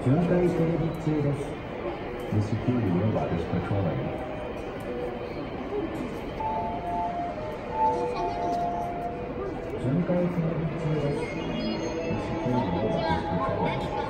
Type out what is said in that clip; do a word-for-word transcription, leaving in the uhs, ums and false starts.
巡回整備中です。The security robot is patrolling. 巡回整備中です。The security robot is patrolling.